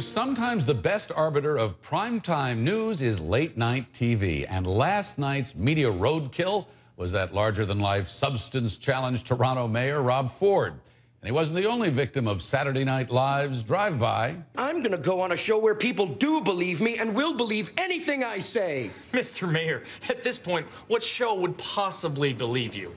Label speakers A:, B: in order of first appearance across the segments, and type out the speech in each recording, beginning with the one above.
A: Sometimes the best arbiter of primetime news is late-night TV, and last night's media roadkill was that larger-than-life substance challenge Toronto Mayor Rob Ford. And he wasn't the only victim of Saturday Night Live's drive-by.
B: I'm going to go on a show where people do believe me and will believe anything I say.
C: Mr. Mayor, at this point, what show would possibly believe you?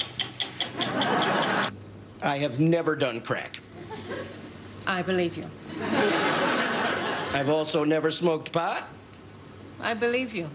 B: I have never done crack.
D: I believe you.
B: I've also never smoked pot.
D: I believe you.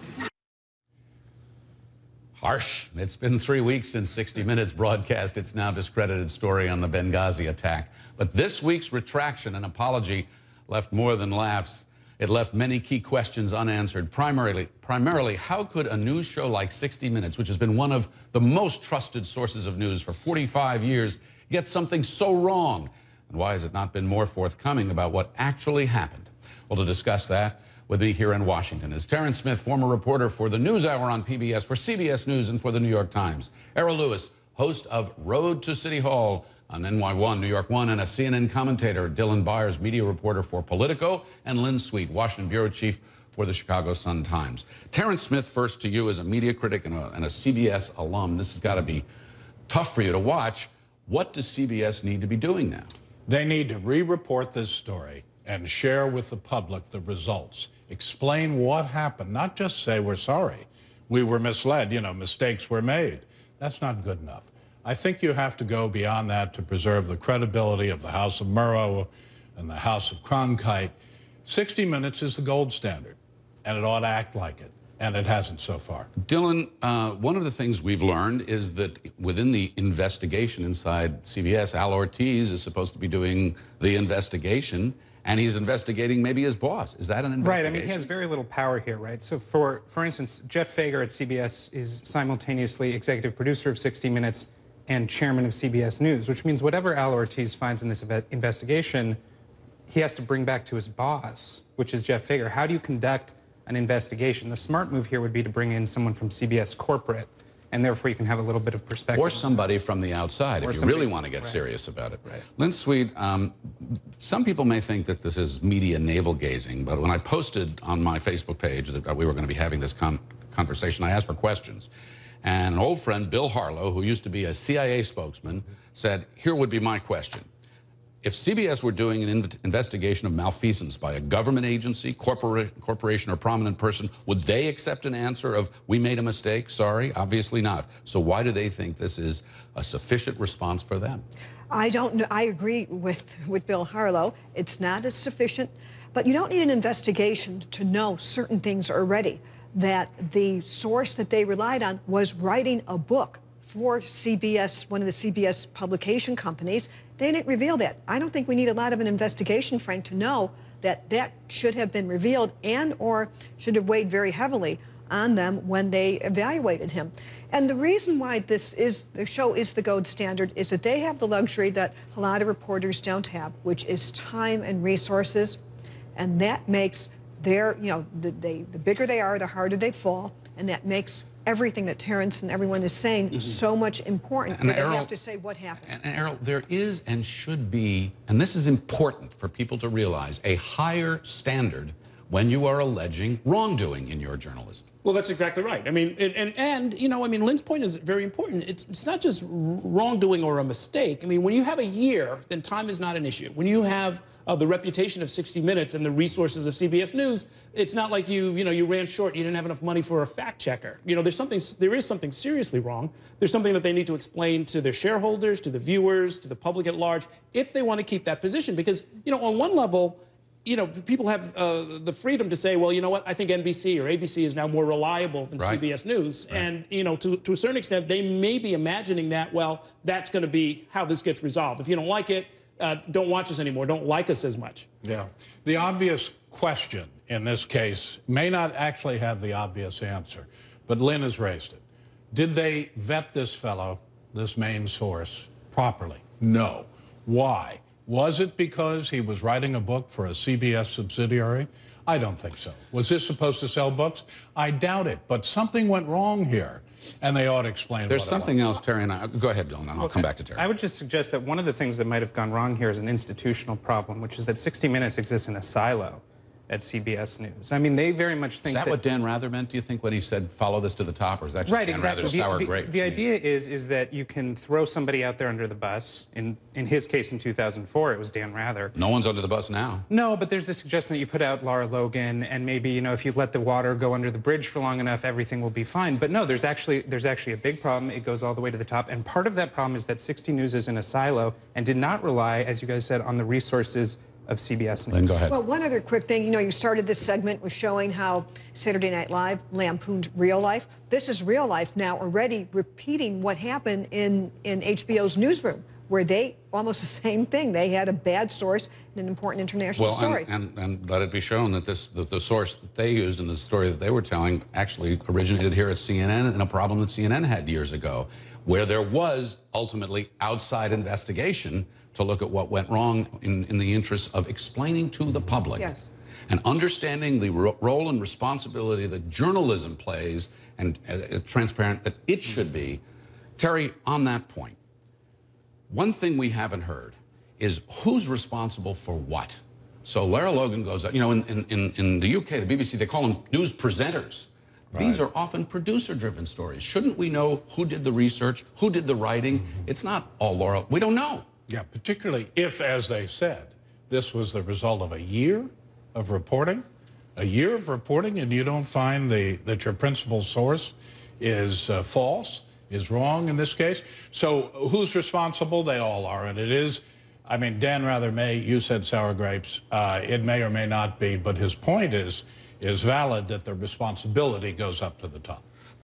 A: Harsh. It's been 3 weeks since 60 Minutes broadcast its now discredited story on the Benghazi attack. But this week's retraction and apology left more than laughs. It left many key questions unanswered. Primarily, how could a news show like 60 Minutes, which has been one of the most trusted sources of news for 45 years, get something so wrong? And why has it not been more forthcoming about what actually happened? Well, to discuss that with me here in Washington is Terence Smith, former reporter for the NewsHour on PBS, for CBS News, and for the New York Times. Errol Louis, host of Road to City Hall on NY1, New York 1, and a CNN commentator. Dylan Byers, media reporter for Politico, and Lynn Sweet, Washington bureau chief for the Chicago Sun-Times. Terence Smith, first to you as a media critic and a CBS alum. This has got to be tough for you to watch. What does CBS need to be doing now?
E: They need to re-report this story and share with the public the results. Explain what happened, not just say we're sorry. We were misled, mistakes were made. That's not good enough. I think you have to go beyond that to preserve the credibility of the House of Murrow and the House of Cronkite. 60 Minutes is the gold standard, and it ought to act like it. And it hasn't so far.
A: Dylan, one of the things we've learned is that within the investigation inside CBS, Al Ortiz is supposed to be doing the investigation, and he's investigating maybe his boss. Is that an investigation?
F: Right. I mean, he has very little power here, right? So, for instance, Jeff Fager at CBS is simultaneously executive producer of 60 Minutes and chairman of CBS News, which means whatever Al Ortiz finds in this investigation, he has to bring back to his boss, which is Jeff Fager. How do you conduct an investigation? The smart move here would be to bring in someone from CBS corporate, and therefore you can have a little bit of perspective.
A: Or somebody from the outside, if you really want to get serious about it. Right. Lynn Sweet, some people may think that this is media navel-gazing, but when I posted on my Facebook page that we were going to be having this conversation, I asked for questions. And an old friend, Bill Harlow, who used to be a CIA spokesman, said, here would be my question. If CBS were doing an investigation of malfeasance by a government agency, corporation, or prominent person, would they accept an answer of, we made a mistake, sorry? Obviously not. So why do they think this is a sufficient response for them?
G: I don't know. I agree with Bill Harlow. It's not as sufficient. But you don't need an investigation to know certain things already. That the source that they relied on was writing a book for CBS, one of the CBS publication companies. They didn't reveal that. I don't think we need a lot of an investigation, Frank, to know that that should have been revealed and or should have weighed very heavily on them when they evaluated him. And the reason why the show is the gold standard is that they have the luxury that a lot of reporters don't have, which is time and resources. And that makes their, the bigger they are, the harder they fall. And that makes everything that Terence and everyone is saying so much important. And they have to say what happened.
A: And Errol, there is and should be, and this is important for people to realize, a higher standard when you are alleging wrongdoing in your journalism.
H: Well, that's exactly right. I mean, Lynn's point is very important. It's not just wrongdoing or a mistake. I mean, when you have a year, then time is not an issue. When you have the reputation of 60 Minutes and the resources of CBS News, it's not like you ran short, you didn't have enough money for a fact checker. There is something seriously wrong. There's something that they need to explain to their shareholders, to the viewers, to the public at large, if they want to keep that position. Because, on one level, people have the freedom to say, well, you know what, I think NBC or ABC is now more reliable than CBS News. Right. And, to a certain extent, they may be imagining that, well, that's going to be how this gets resolved. If you don't like it, don't watch us anymore, don't like us as much.
E: Yeah. The obvious question in this case may not actually have the obvious answer, but Lynn has raised it. Did they vet this fellow, this main source, properly? No. Why? Was it because he was writing a book for a CBS subsidiary? I don't think so. Was this supposed to sell books? I doubt it, but something went wrong here. and they ought to explain
A: There's
E: what
A: something else, Terry, and I... Go ahead, Dylan, and I'll come back to Terry.
F: I would just suggest that one of the things that might have gone wrong here is an institutional problem, which is that 60 Minutes exists in a silo at CBS News. I mean, they very much think
A: that what Dan Rather meant, do you think, when he said, follow this to the top, or is that just
F: right,
A: Dan
F: exactly.
A: Rather's sour grapes?
F: The idea is that you can throw somebody out there under the bus. In his case, in 2004, it was Dan Rather.
A: No one's under the bus now.
F: No, but there's the suggestion that you put out Lara Logan, and maybe, you know, if you let the water go under the bridge for long enough, everything will be fine. But no, there's actually a big problem. It goes all the way to the top. And part of that problem is that 60 News is in a silo and did not rely, as you guys said, on the resources of CBS News.
A: Lynn, go ahead.
G: Well, one other quick thing. You know, you started this segment with showing how Saturday Night Live lampooned real life. This is real life now already repeating what happened in HBO's newsroom, where they, almost the same thing. They had a bad source in an important international story.
A: And let it be shown that the source that they used in the story that they were telling actually originated here at CNN and a problem that CNN had years ago, where there was ultimately outside investigation to look at what went wrong in the interest of explaining to the public and understanding the role and responsibility that journalism plays and transparent that it should be. Terry, on that point, one thing we haven't heard is who's responsible for what. So Lara Logan goes out, you know, in the UK, the BBC, they call them news presenters. Right. These are often producer-driven stories. Shouldn't we know who did the research, who did the writing? It's not all Laura. We don't know.
E: Yeah, particularly if, as they said, this was the result of a year of reporting, and you don't find that your principal source is false, is wrong in this case. So who's responsible? They all are, and it is, I mean, Dan Rather may, you said sour grapes, it may or may not be, but his point is valid that the responsibility goes up to the top.